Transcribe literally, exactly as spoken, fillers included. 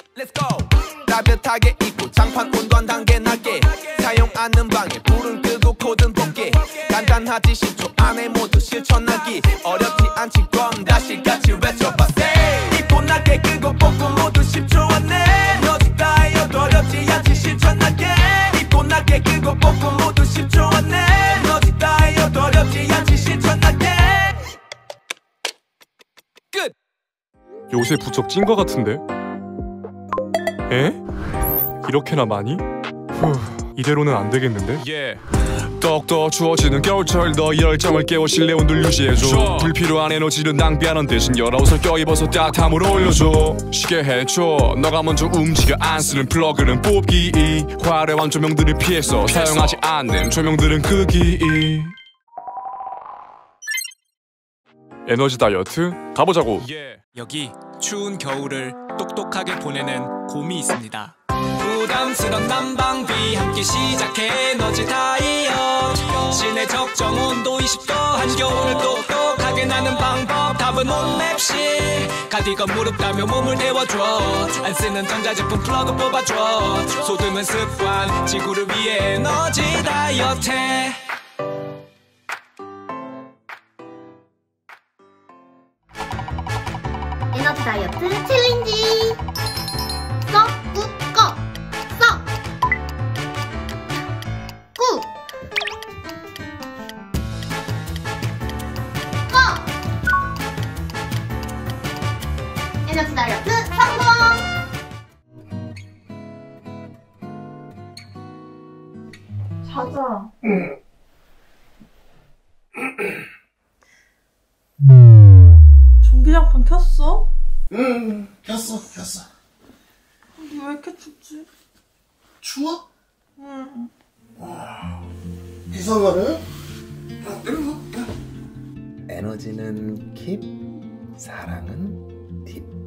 Let's go. 따뜻하게 입고 장판 온도 단계 낮게 사용하는 방에 불은 끄고 코든 볶게 간단하지 십 초 안에 모두 실천하기 어렵지 않지 그럼 다시 같이 외쳐봐 입고 낮게 끄고 볶고 모두 십 초 안에 너지 다이어트 어렵지 않지 실천하게 입고 낮게 끄고 볶고 모두 십 초 안에 너지 다이어트 어렵지 않지 실천하게 끝. 요새 부쩍 찐 거 같은데? 에? 이렇게나 많이? 후, 이대로는 안 되겠는데? yeah. 더욱더 추워지는 겨울철 너의 열정을 깨워 실내 온도를 유지해줘 불필요한 에너지를 낭비하는 대신 여러 옷을 껴입어서 따뜻함으로 올려줘 쉬게 해줘 너가 먼저 움직여 안 쓰는 플러그는 뽑기 화려한 조명들을 피해서 사용하지 않는 조명들은 끄기 에너지 다이어트 가보자고. yeah. 여기 추운 겨울을 똑똑하게 보내는 곰이 있습니다. 부담스런 난방비 함께 시작해 에너지 다이어트 시내 적정 온도 이십 도 한겨울을 똑똑하게 나는 방법 답은 온맵시 가디건 무릎 감며 몸을 데워줘 안 쓰는 전자제품 플러그 뽑아줘 소드는 습관 지구를 위해 에너지 다이어트 에너지 다이어트 챌린지 썩, 꾹, 꺼 썩, 꾹, 꺼 에너지 다이어트 성공! 자자. 전기장판 켰어? 응, 켰어, 켰어. 여기 왜 이렇게 춥지? 추워? 응. 이상하네? 어, 이리 와. 에너지는 킵, 사랑은 딥.